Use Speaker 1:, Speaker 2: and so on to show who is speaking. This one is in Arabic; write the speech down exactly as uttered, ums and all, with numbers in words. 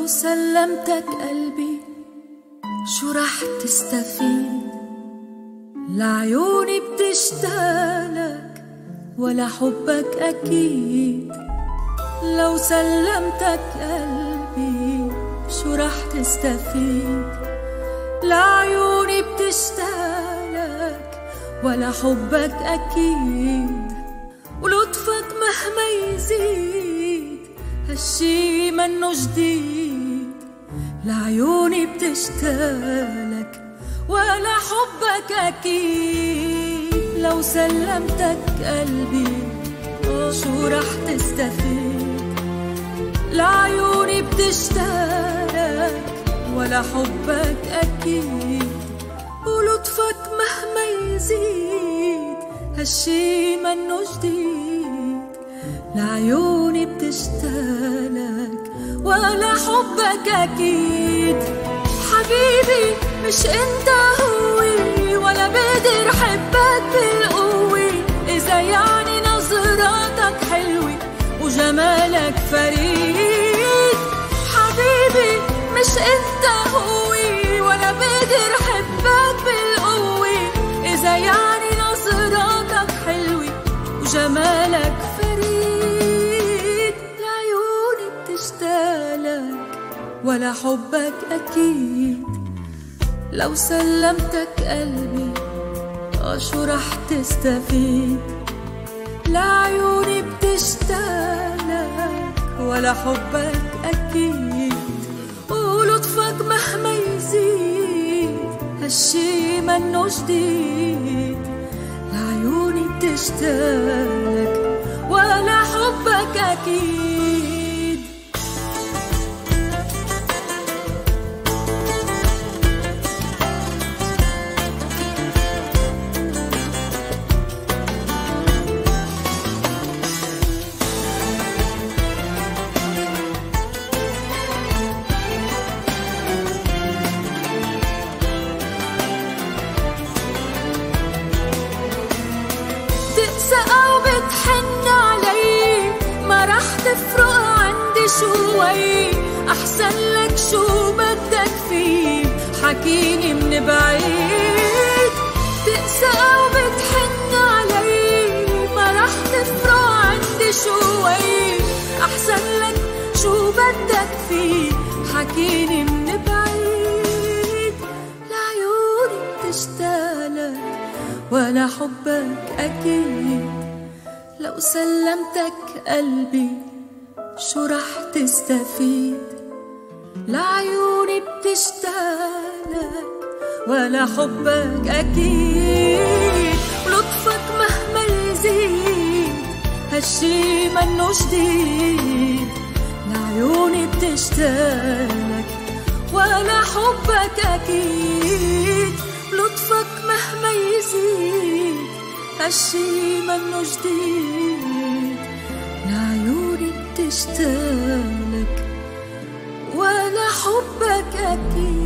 Speaker 1: لو سلمتك قلبي شو رح تستفيد؟ لعيوني بتشتاقلك ولا حبك أكيد. لو سلمتك قلبي شو رح تستفيد؟ لعيوني بتشتاقلك ولا حبك أكيد. ولطفك مهما يزيد هالشي منو جديد. لعيوني بتشتاقلك ولا حبك أكيد. لو سلمتك قلبي شو رح تستفيد؟ لعيوني بتشتاقلك ولا حبك أكيد. ولطفك مهما يزيد هالشي منو جديد. لعيوني بتشتاقلك ولا حبك أكيد. حبيبي مش انت هوي ولا بقدر حبك بالقوة. إذا يعني نظراتك حلوة وجمالك فريد. حبيبي مش انت هوي ولا بقدر حبك بالقوة. إذا يعني نظراتك حلوة وجمالك فريد. لعيوني بتشتاقلك ولا حبك أكيد. لو سلمتك قلبي شو رح تستفيد؟ لعيوني بتشتاقلك ولا حبك أكيد. ولطفك مهما يزيد هالشي منو جديد. لعيوني بتشتاقلك ولا حبك أكيد. أو بتحن علي ما رح تفرق عندي شوي. أحسن لك شو بدك فيه حكيني من بعيد. تقسى أو بتحن علي ما رح تفرق عندي شوي. أحسن لك شو بدك فيه حكيني من بعيد. لعيوني بتشتاقلك ولا حبك أكيد. لو سلمتك قلبي شو رح تستفيد؟ لعيوني بتشتاقلك ولا حبك أكيد. ولطفك مهما يزيد هالشي منو جديد. لعيوني بتشتاقلك ولا حبك أكيد. لطفك مهما يزيد هالشي منو جديد. لعيوني بتشتاقلك ولا حبك أكيد.